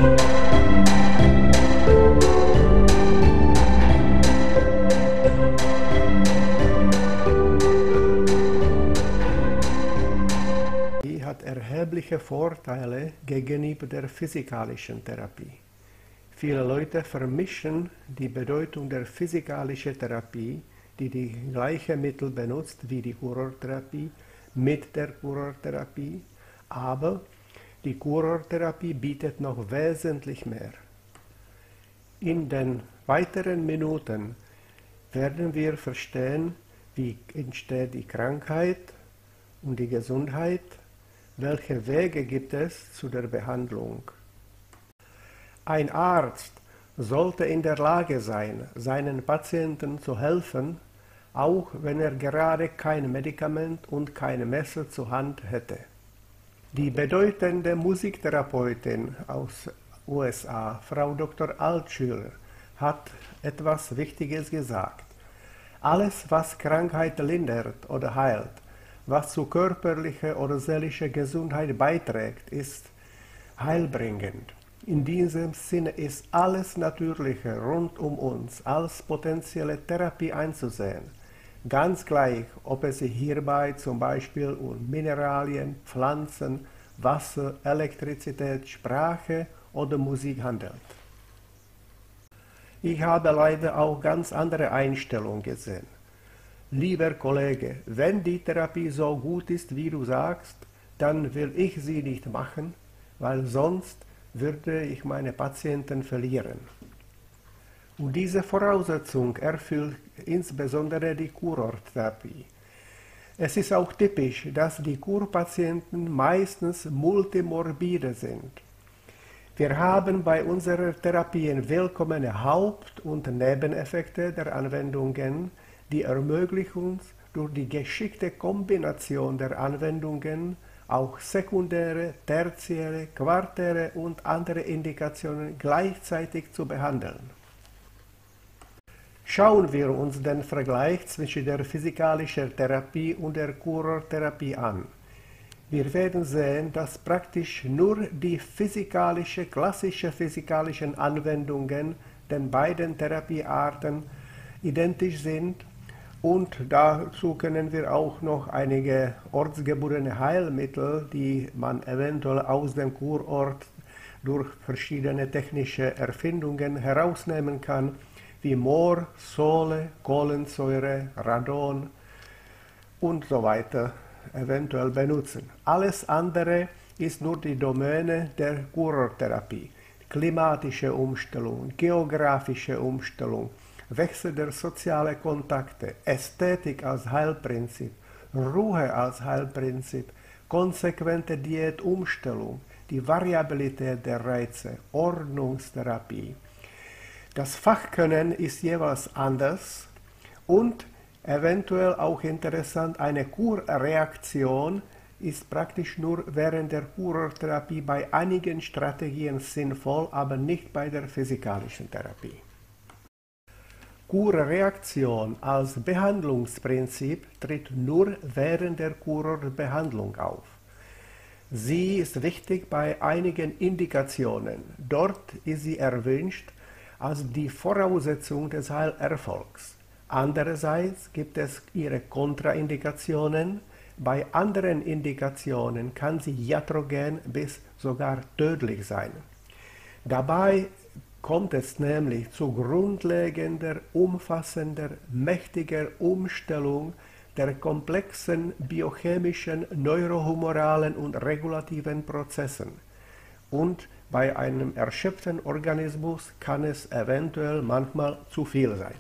Hat erhebliche Vorteile gegenüber der physikalischen Therapie. Viele Leute vermischen die Bedeutung der physikalischen Therapie, die die gleichen Mittel benutzt wie die Kurorttherapie, mit der Kurorttherapie, aber die Kurorttherapie bietet noch wesentlich mehr. In den weiteren Minuten werden wir verstehen, wie entsteht die Krankheit und die Gesundheit. Welche Wege gibt es zu der Behandlung? Ein Arzt sollte in der Lage sein, seinen Patienten zu helfen, auch wenn er gerade kein Medikament und kein Messer zur Hand hätte. Die bedeutende Musiktherapeutin aus USA, Frau Dr. Altschuler, hat etwas Wichtiges gesagt. Alles, was Krankheit lindert oder heilt, was zu körperlicher oder seelischer Gesundheit beiträgt, ist heilbringend. In diesem Sinne ist alles Natürliche rund um uns als potenzielle Therapie einzusehen. Ganz gleich, ob es sich hierbei zum Beispiel um Mineralien, Pflanzen, Wasser, Elektrizität, Sprache oder Musik handelt. Ich habe leider auch ganz andere Einstellungen gesehen. Lieber Kollege, wenn die Therapie so gut ist, wie du sagst, dann will ich sie nicht machen, weil sonst würde ich meine Patienten verlieren. Und diese Voraussetzung erfüllt insbesondere die Kurorttherapie. Es ist auch typisch, dass die Kurpatienten meistens multimorbide sind. Wir haben bei unseren Therapien willkommene Haupt- und Nebeneffekte der Anwendungen, die ermöglichen uns durch die geschickte Kombination der Anwendungen auch sekundäre, tertiäre, quartäre und andere Indikationen gleichzeitig zu behandeln. Schauen wir uns den Vergleich zwischen der physikalischen Therapie und der Kurorttherapie an. Wir werden sehen, dass praktisch nur die klassischen physikalischen Anwendungen den beiden Therapiearten identisch sind. Und dazu können wir auch noch einige ortsgebundene Heilmittel, die man eventuell aus dem Kurort durch verschiedene technische Erfindungen herausnehmen kann, wie Moor, Sole, Kohlensäure, Radon und so weiter, eventuell benutzen. Alles andere ist nur die Domäne der Kurorttherapie. Klimatische Umstellung, geografische Umstellung, Wechsel der sozialen Kontakte, Ästhetik als Heilprinzip, Ruhe als Heilprinzip, konsequente Diätumstellung, die Variabilität der Reize, Ordnungstherapie. Das Fachkönnen ist jeweils anders und eventuell auch interessant, eine Kurreaktion ist praktisch nur während der Kurorttherapie bei einigen Strategien sinnvoll, aber nicht bei der physikalischen Therapie. Kurreaktion als Behandlungsprinzip tritt nur während der Kurortbehandlung auf. Sie ist wichtig bei einigen Indikationen. Dort ist sie erwünscht als die Voraussetzung des Heilerfolgs. Andererseits gibt es ihre Kontraindikationen. Bei anderen Indikationen kann sie iatrogen bis sogar tödlich sein. Dabei kommt es nämlich zu grundlegender, umfassender, mächtiger Umstellung der komplexen biochemischen, neurohumoralen und regulativen Prozessen. Und bei einem erschöpften Organismus kann es eventuell manchmal zu viel sein.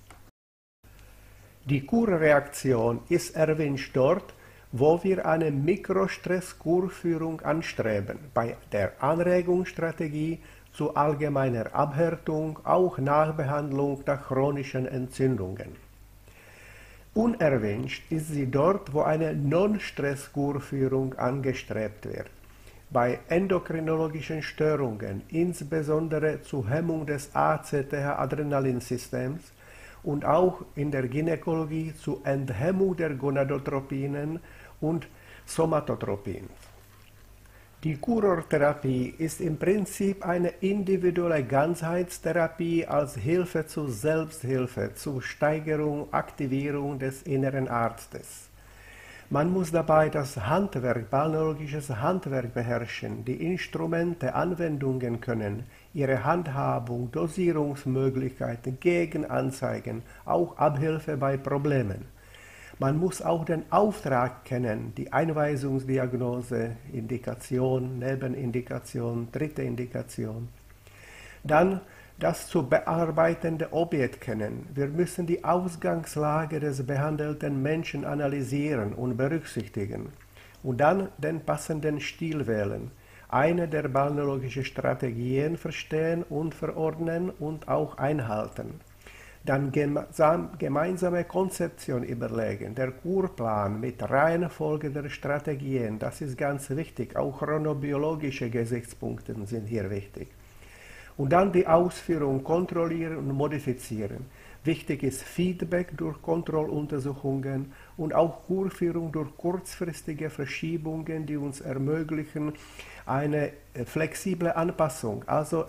Die Kurreaktion ist erwünscht dort, wo wir eine Mikrostress-Kurführung anstreben, bei der Anregungsstrategie zu allgemeiner Abhärtung, auch Nachbehandlung nach chronischen Entzündungen. Unerwünscht ist sie dort, wo eine Non-Stress-Kurführung angestrebt wird, bei endokrinologischen Störungen, insbesondere zur Hemmung des ACTH-Adrenalinsystems und auch in der Gynäkologie zur Enthemmung der Gonadotropinen und Somatotropins. Die Kurortherapie ist im Prinzip eine individuelle Ganzheitstherapie als Hilfe zur Selbsthilfe, zur Steigerung, Aktivierung des inneren Arztes. Man muss dabei das Handwerk, balneologisches Handwerk beherrschen, die Instrumente, Anwendungen können, ihre Handhabung, Dosierungsmöglichkeiten, Gegenanzeigen, auch Abhilfe bei Problemen. Man muss auch den Auftrag kennen, die Einweisungsdiagnose, Indikation, Nebenindikation, dritte Indikation. Dann das zu bearbeitende Objekt kennen. Wir müssen die Ausgangslage des behandelten Menschen analysieren und berücksichtigen und dann den passenden Stil wählen. Eine der balneologischen Strategien verstehen und verordnen und auch einhalten. Dann gemeinsame Konzeption überlegen, der Kurplan mit Reihenfolge der Strategien, das ist ganz wichtig, auch chronobiologische Gesichtspunkte sind hier wichtig. Und dann die Ausführung kontrollieren und modifizieren. Wichtig ist Feedback durch Kontrolluntersuchungen und auch Kurführung durch kurzfristige Verschiebungen, die uns ermöglichen eine flexible Anpassung. Also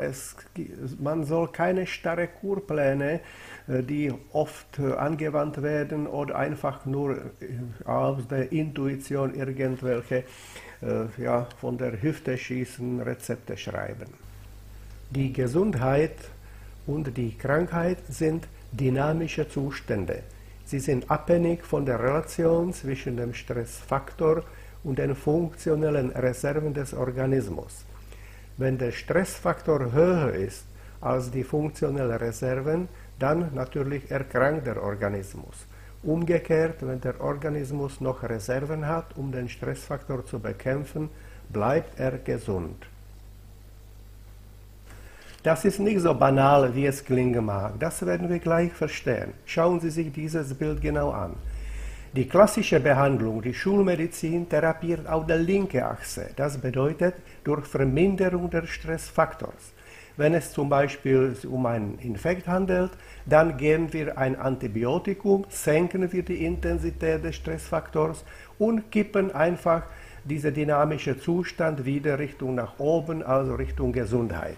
man soll keine starren Kurpläne, die oft angewandt werden oder einfach nur aus der Intuition irgendwelche von der Hüfte schießen, Rezepte schreiben. Die Gesundheit und die Krankheit sind dynamische Zustände. Sie sind abhängig von der Relation zwischen dem Stressfaktor und den funktionellen Reserven des Organismus. Wenn der Stressfaktor höher ist als die funktionellen Reserven, dann natürlich erkrankt der Organismus. Umgekehrt, wenn der Organismus noch Reserven hat, um den Stressfaktor zu bekämpfen, bleibt er gesund. Das ist nicht so banal, wie es klingen mag. Das werden wir gleich verstehen. Schauen Sie sich dieses Bild genau an. Die klassische Behandlung, die Schulmedizin, therapiert auf der linken Achse. Das bedeutet durch Verminderung des Stressfaktors. Wenn es zum Beispiel um einen Infekt handelt, dann geben wir ein Antibiotikum, senken wir die Intensität des Stressfaktors und kippen einfach diesen dynamischen Zustand wieder Richtung nach oben, also Richtung Gesundheit.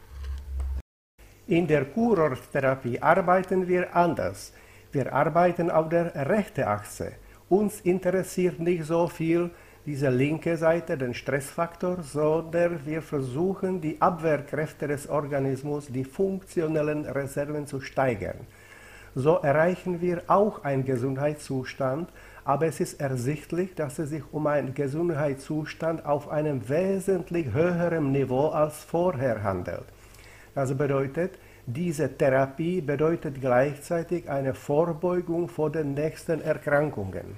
In der Kurorttherapie arbeiten wir anders. Wir arbeiten auf der rechten Achse. Uns interessiert nicht so viel diese linke Seite, den Stressfaktor, sondern wir versuchen, die Abwehrkräfte des Organismus, die funktionellen Reserven zu steigern. So erreichen wir auch einen Gesundheitszustand, aber es ist ersichtlich, dass es sich um einen Gesundheitszustand auf einem wesentlich höheren Niveau als vorher handelt. Das bedeutet, diese Therapie bedeutet gleichzeitig eine Vorbeugung vor den nächsten Erkrankungen.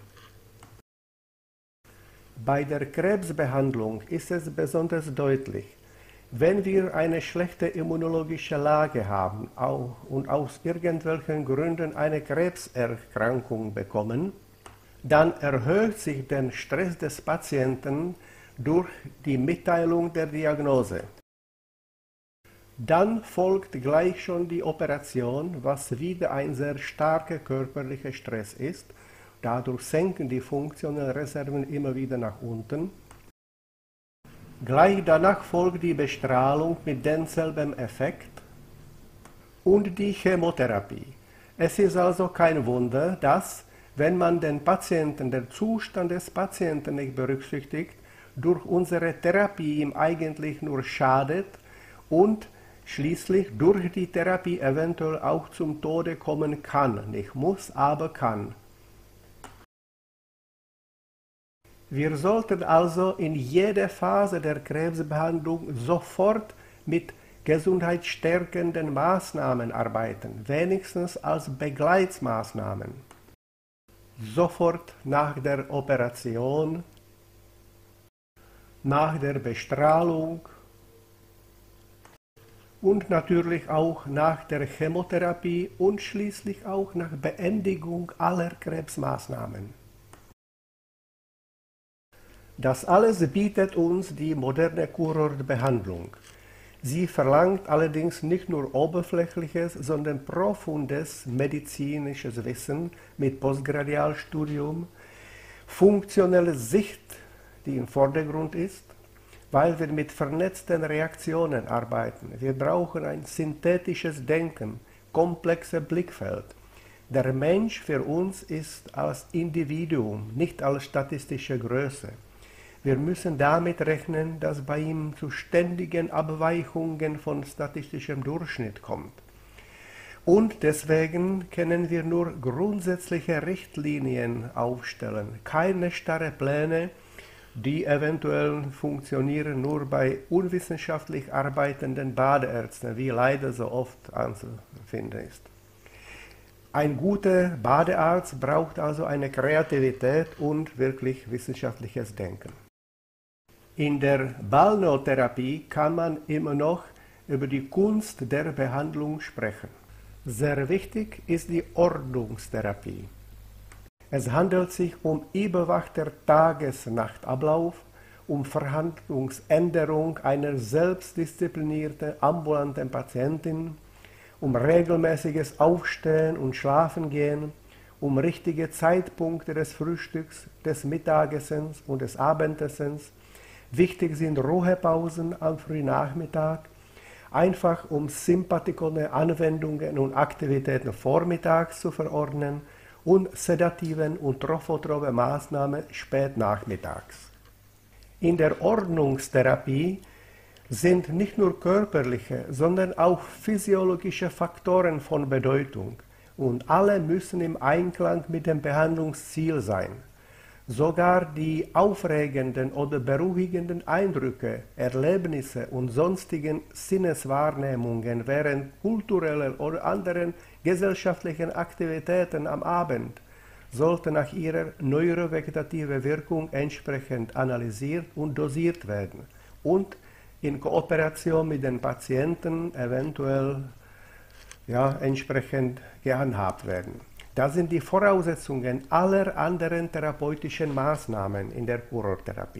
Bei der Krebsbehandlung ist es besonders deutlich, wenn wir eine schlechte immunologische Lage haben und aus irgendwelchen Gründen eine Krebserkrankung bekommen, dann erhöht sich der Stress des Patienten durch die Mitteilung der Diagnose. Dann folgt gleich schon die Operation, was wieder ein sehr starker körperlicher Stress ist. Dadurch senken die funktionellen Reserven immer wieder nach unten. Gleich danach folgt die Bestrahlung mit demselben Effekt und die Chemotherapie. Es ist also kein Wunder, dass, wenn man den Zustand des Patienten nicht berücksichtigt, durch unsere Therapie ihm eigentlich nur schadet und schließlich durch die Therapie eventuell auch zum Tode kommen kann. Nicht muss, aber kann. Wir sollten also in jeder Phase der Krebsbehandlung sofort mit gesundheitsstärkenden Maßnahmen arbeiten, wenigstens als Begleitmaßnahmen. Sofort nach der Operation, nach der Bestrahlung und natürlich auch nach der Chemotherapie und schließlich auch nach Beendigung aller Krebsmaßnahmen. Das alles bietet uns die moderne Kurortbehandlung. Sie verlangt allerdings nicht nur oberflächliches, sondern profundes medizinisches Wissen mit Postgradialstudium, funktionelle Sicht, die im Vordergrund ist, weil wir mit vernetzten Reaktionen arbeiten. Wir brauchen ein synthetisches Denken, komplexes Blickfeld. Der Mensch für uns ist als Individuum, nicht als statistische Größe. Wir müssen damit rechnen, dass bei ihm zu ständigen Abweichungen von statistischem Durchschnitt kommt. Und deswegen können wir nur grundsätzliche Richtlinien aufstellen, keine starren Pläne, die eventuell funktionieren nur bei unwissenschaftlich arbeitenden Badeärzten, wie leider so oft anzufinden ist. Ein guter Badearzt braucht also eine Kreativität und wirklich wissenschaftliches Denken. In der Balneotherapie kann man immer noch über die Kunst der Behandlung sprechen. Sehr wichtig ist die Ordnungstherapie. Es handelt sich um überwachter Tages-Nacht-Ablauf, um Verhaltensänderung einer selbstdisziplinierten ambulanten Patientin, um regelmäßiges Aufstehen und Schlafengehen, um richtige Zeitpunkte des Frühstücks, des Mittagessens und des Abendessens. Wichtig sind Ruhepausen am Frühnachmittag, einfach um sympathikone Anwendungen und Aktivitäten vormittags zu verordnen und sedativen und trophotrope Maßnahmen spätnachmittags. In der Ordnungstherapie sind nicht nur körperliche, sondern auch physiologische Faktoren von Bedeutung und alle müssen im Einklang mit dem Behandlungsziel sein. Sogar die aufregenden oder beruhigenden Eindrücke, Erlebnisse und sonstigen Sinneswahrnehmungen während kultureller oder anderen gesellschaftlichen Aktivitäten am Abend sollten nach ihrer neurovegetativen Wirkung entsprechend analysiert und dosiert werden und in Kooperation mit den Patienten eventuell entsprechend gehandhabt werden. Das sind die Voraussetzungen aller anderen therapeutischen Maßnahmen in der Kurorttherapie.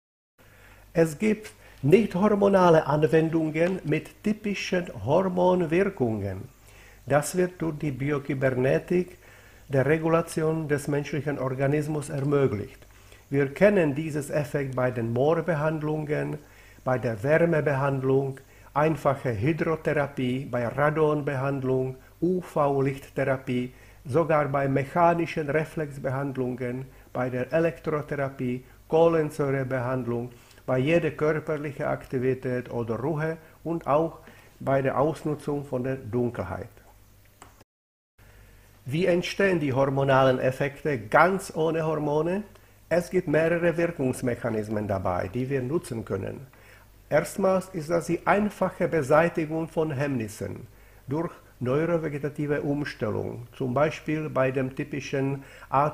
Es gibt nicht-hormonale Anwendungen mit typischen Hormonwirkungen. Das wird durch die Biokybernetik der Regulation des menschlichen Organismus ermöglicht. Wir kennen dieses Effekt bei den Moorbehandlungen, bei der Wärmebehandlung, einfache Hydrotherapie, bei Radonbehandlung, UV-Lichttherapie, sogar bei mechanischen Reflexbehandlungen, bei der Elektrotherapie, Kohlensäurebehandlung, bei jeder körperlichen Aktivität oder Ruhe und auch bei der Ausnutzung von der Dunkelheit. Wie entstehen die hormonalen Effekte ganz ohne Hormone? Es gibt mehrere Wirkungsmechanismen dabei, die wir nutzen können. Erstmals ist das die einfache Beseitigung von Hemmnissen durch neurovegetative Umstellung, zum Beispiel bei dem typischen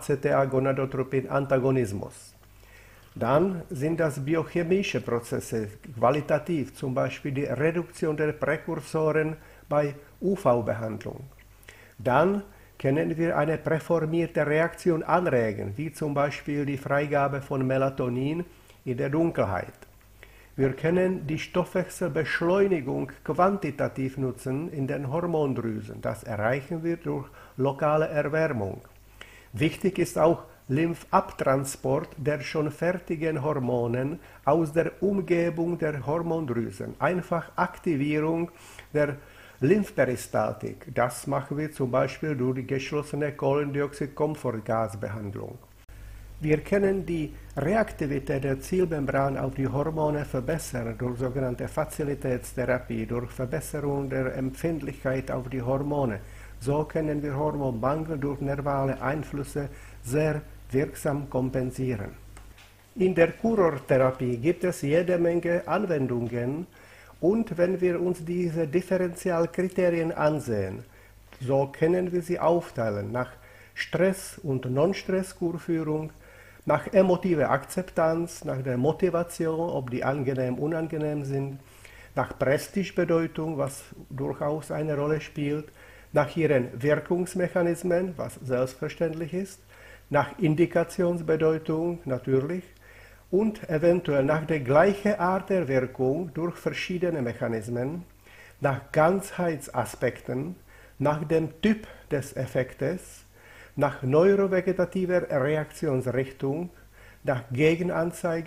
ACTA-Gonadotropin-Antagonismus. Dann sind das biochemische Prozesse, qualitativ, zum Beispiel die Reduktion der Präkursoren bei UV-Behandlung. Dann können wir eine präformierte Reaktion anregen, wie zum Beispiel die Freigabe von Melatonin in der Dunkelheit. Wir können die Stoffwechselbeschleunigung quantitativ nutzen in den Hormondrüsen. Das erreichen wir durch lokale Erwärmung. Wichtig ist auch Lymphabtransport der schon fertigen Hormonen aus der Umgebung der Hormondrüsen. Einfach Aktivierung der Lymphperistaltik. Das machen wir zum Beispiel durch die geschlossene Kohlendioxid-Komfortgasbehandlung. Wir können die Reaktivität der Zielmembran auf die Hormone verbessern durch sogenannte Fazilitätstherapie, durch Verbesserung der Empfindlichkeit auf die Hormone. So können wir Hormonmangel durch nervale Einflüsse sehr wirksam kompensieren. In der Kurorttherapie gibt es jede Menge Anwendungen und wenn wir uns diese Differentialkriterien ansehen, so können wir sie aufteilen nach Stress- und Non-Stress-Kurführung, nach emotiver Akzeptanz, nach der Motivation, ob die angenehm, unangenehm sind, nach Prestigebedeutung, was durchaus eine Rolle spielt, nach ihren Wirkungsmechanismen, was selbstverständlich ist, nach Indikationsbedeutung natürlich und eventuell nach der gleichen Art der Wirkung durch verschiedene Mechanismen, nach Ganzheitsaspekten, nach dem Typ des Effektes, nach neurovegetativer Reaktionsrichtung, nach Gegenanzeigen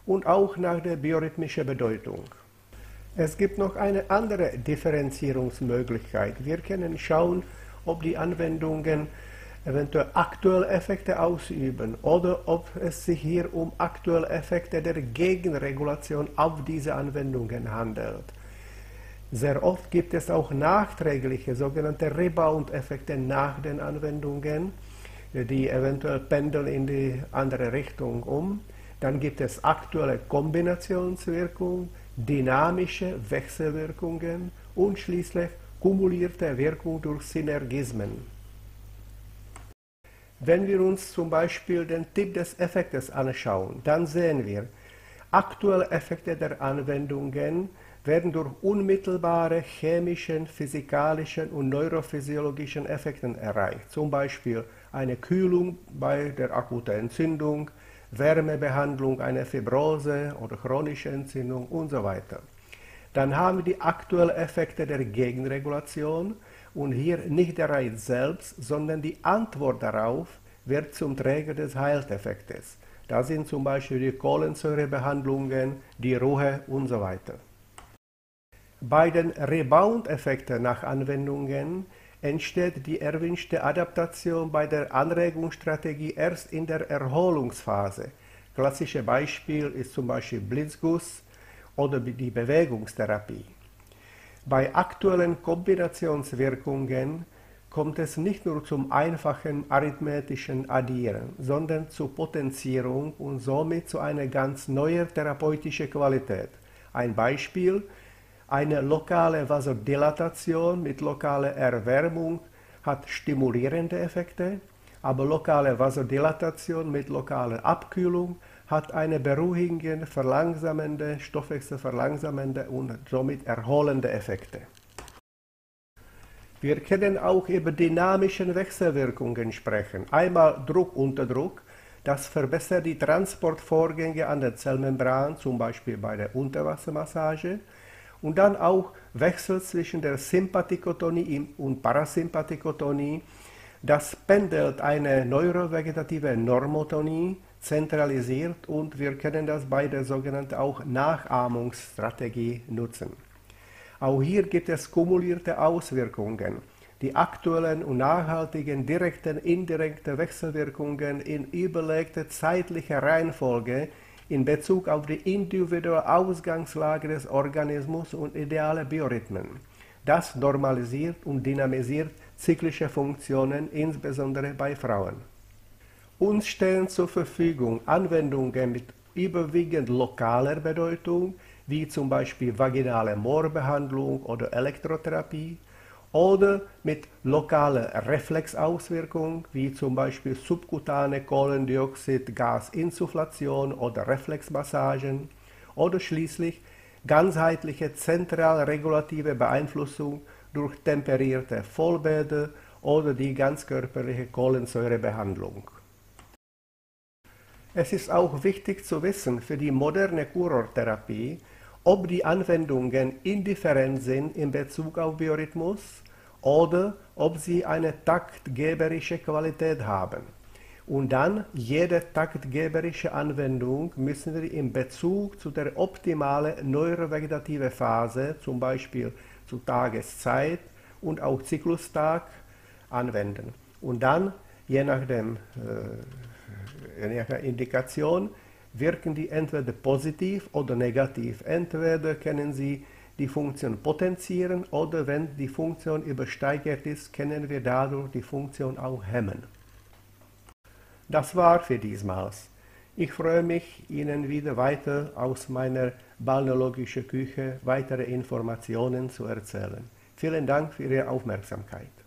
und auch nach der biorhythmischen Bedeutung. Es gibt noch eine andere Differenzierungsmöglichkeit. Wir können schauen, ob die Anwendungen eventuell aktuelle Effekte ausüben oder ob es sich hier um aktuelle Effekte der Gegenregulation auf diese Anwendungen handelt. Sehr oft gibt es auch nachträgliche sogenannte Rebound-Effekte nach den Anwendungen, die eventuell pendeln in die andere Richtung um. Dann gibt es aktuelle Kombinationswirkung, dynamische Wechselwirkungen und schließlich kumulierte Wirkung durch Synergismen. Wenn wir uns zum Beispiel den Typ des Effektes anschauen, dann sehen wir, aktuelle Effekte der Anwendungen werden durch unmittelbare chemischen, physikalischen und neurophysiologischen Effekte erreicht. Zum Beispiel eine Kühlung bei der akuten Entzündung, Wärmebehandlung einer Fibrose oder chronische Entzündung und so weiter. Dann haben wir die aktuellen Effekte der Gegenregulation und hier nicht der Reiz selbst, sondern die Antwort darauf wird zum Träger des Heileffektes. Das sind zum Beispiel die Kohlensäurebehandlungen, die Ruhe und so weiter. Bei den Rebound-Effekten nach Anwendungen entsteht die erwünschte Adaptation bei der Anregungsstrategie erst in der Erholungsphase. Klassisches Beispiel ist zum Beispiel Blitzguss oder die Bewegungstherapie. Bei aktuellen Kombinationswirkungen kommt es nicht nur zum einfachen arithmetischen Addieren, sondern zur Potenzierung und somit zu einer ganz neuen therapeutischen Qualität. Ein Beispiel: eine lokale Vasodilatation mit lokaler Erwärmung hat stimulierende Effekte, aber lokale Vasodilatation mit lokaler Abkühlung hat eine beruhigende, verlangsamende, stoffwechselverlangsamende und somit erholende Effekte. Wir können auch über dynamische Wechselwirkungen sprechen. Einmal Druck unter Druck, das verbessert die Transportvorgänge an der Zellmembran, zum Beispiel bei der Unterwassermassage. Und dann auch Wechsel zwischen der Sympathikotonie und Parasympathikotonie. Das pendelt eine neurovegetative Normotonie, zentralisiert, und wir können das bei der sogenannten auch Nachahmungsstrategie nutzen. Auch hier gibt es kumulierte Auswirkungen. Die aktuellen und nachhaltigen direkten, indirekten Wechselwirkungen in überlegter zeitlicher Reihenfolge in Bezug auf die individuelle Ausgangslage des Organismus und ideale Biorhythmen. Das normalisiert und dynamisiert zyklische Funktionen, insbesondere bei Frauen. Uns stehen zur Verfügung Anwendungen mit überwiegend lokaler Bedeutung, wie zum Beispiel vaginale Moorbehandlung oder Elektrotherapie, oder mit lokaler Reflexauswirkung, wie zum Beispiel subkutane Kohlendioxid-Gasinsufflation oder Reflexmassagen, oder schließlich ganzheitliche zentral-regulative Beeinflussung durch temperierte Vollbäder oder die ganzkörperliche Kohlensäurebehandlung. Es ist auch wichtig zu wissen für die moderne Kurorttherapie, ob die Anwendungen indifferent sind in Bezug auf Biorhythmus oder ob sie eine taktgeberische Qualität haben. Und dann jede taktgeberische Anwendung müssen wir in Bezug zu der optimalen neurovegetative Phase, zum Beispiel zu Tageszeit und auch Zyklustag, anwenden. Und dann, je nach der Indikation, wirken die entweder positiv oder negativ. Entweder können sie die Funktion potenzieren oder wenn die Funktion übersteigert ist, können wir dadurch die Funktion auch hemmen. Das war für diesmals. Ich freue mich, Ihnen wieder weiter aus meiner balneologischen Küche weitere Informationen zu erzählen. Vielen Dank für Ihre Aufmerksamkeit.